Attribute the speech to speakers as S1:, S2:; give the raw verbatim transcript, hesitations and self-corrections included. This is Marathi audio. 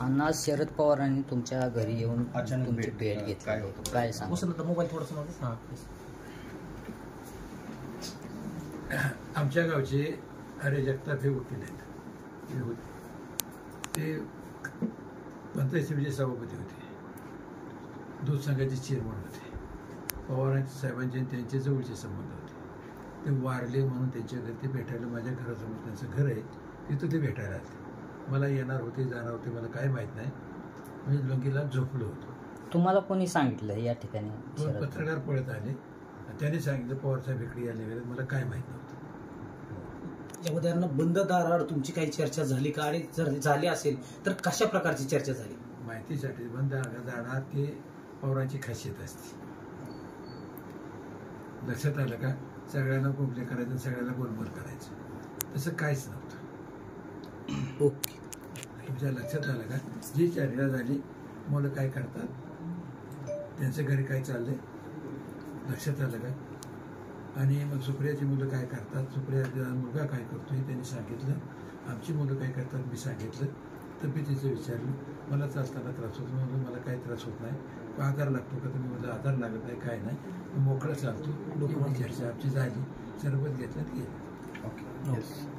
S1: अण्णा, शरद पवारांनी तुमच्या घरी येऊन तुमची भेट घेतली, काय काय सांगा?
S2: मोबाईल थोडासा
S3: आमच्या गावचे अरे जगताप हे वकील आहेत, हे होते ते पंचायत समितीचे सभापती होते, दूध संघाचे चेअरमन होते, पवारांच्या साहेबांचे त्यांचे जवळचे संबंध होते. ते वारले म्हणून त्यांच्या घरी ते भेटायला, माझ्या घरासमोर त्यांचं घर आहे, तिथं ते भेटायला आले. मला येणार होते जाणार होते मला काय माहीत नाही, मी लंगीला झोपलो होतो.
S1: तुम्हाला कोणी सांगितलं या ठिकाणी?
S3: दोन पत्रकार पळत आले, त्यांनी सांगितलं पवारसाहेब इकडे आले वगैरे, मला काय माहीत नव्हतं.
S2: यामध्ये बंद दाराआड तुमची काही चर्चा झाली का, आणि जर झाली असेल तर कशा प्रकारची चर्चा झाली?
S3: माहितीसाठी बंद दारात ते पवारांची खासियत असते, लक्षात आलं का? सगळ्यांना कोंबले करायचं, सगळ्यांना गोलमोल करायचं, तसं काहीच नव्हतं.
S2: ओके,
S3: तुमच्या लक्षात आलं का? जी चर्चा झाली, मुलं काय करतात, त्यांच्या घरी काय चाललंय, लक्षात आलं का? आणि मग सुप्रियाची मुलं काय करतात, सुप्रियाचा मुलगा काय करतोय त्यांनी सांगितलं, आमची मुलं काय करतात मी सांगितलं, तब्येतीचं विचारलं. मला चालताना त्रास होतो म्हणून मला काही त्रास होत नाही, आधार लागतो का तुम्ही? मला आधार लागत नाही, काय नाही, मोकळा चालतो. एवढी चर्चा आमची झाली, सरबत घेतल्यात गेलं.
S2: ओके.